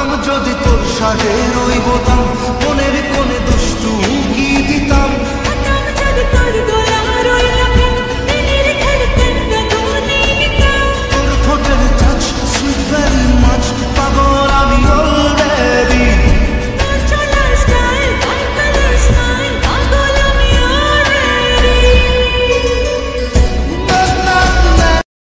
হতাম যদি তোর সাজে ওই বোতাম, মনের কোণে দুষ্টু